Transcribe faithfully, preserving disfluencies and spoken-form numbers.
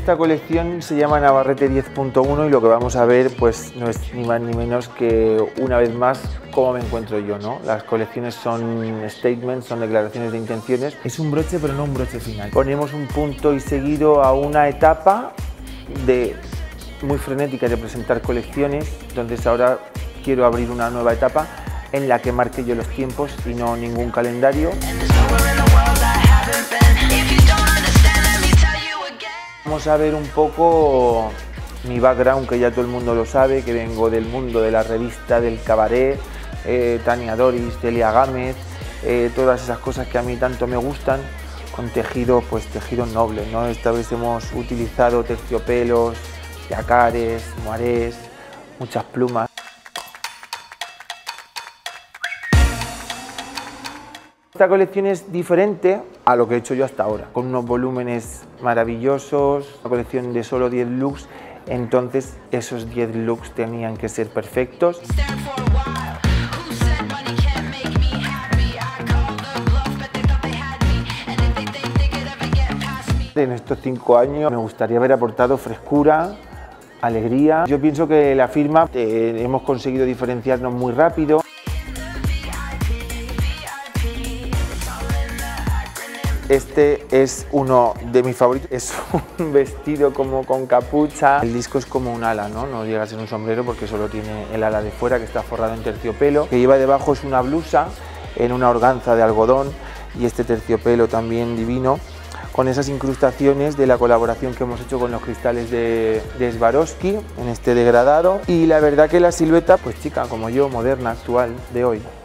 Esta colección se llama Navarrete diez punto uno y lo que vamos a ver pues no es ni más ni menos que una vez más cómo me encuentro yo, ¿no? Las colecciones son statements, son declaraciones de intenciones. Es un broche pero no un broche final. Ponemos un punto y seguido a una etapa de muy frenética de presentar colecciones, entonces ahora quiero abrir una nueva etapa en la que marque yo los tiempos y no ningún calendario. Vamos a ver un poco mi background, que ya todo el mundo lo sabe, que vengo del mundo de la revista, del cabaret, eh, Tania Doris, Celia Gámez, eh, todas esas cosas que a mí tanto me gustan, con tejidos, pues tejidos nobles, ¿no? Esta vez hemos utilizado terciopelos, yacares, moarés, muchas plumas. Esta colección es diferente a lo que he hecho yo hasta ahora, con unos volúmenes maravillosos, una colección de solo diez looks, entonces esos diez looks tenían que ser perfectos. En estos cinco años me gustaría haber aportado frescura, alegría. Yo pienso que la firma eh, hemos conseguido diferenciarnos muy rápido. Este es uno de mis favoritos, es un vestido como con capucha. El disco es como un ala, ¿no? No llega a ser un sombrero porque solo tiene el ala de fuera, que está forrado en terciopelo. Lo que lleva debajo es una blusa en una organza de algodón y este terciopelo también divino, con esas incrustaciones de la colaboración que hemos hecho con los cristales de, de Swarovski en este degradado. Y la verdad que la silueta, pues chica, como yo, moderna, actual, de hoy.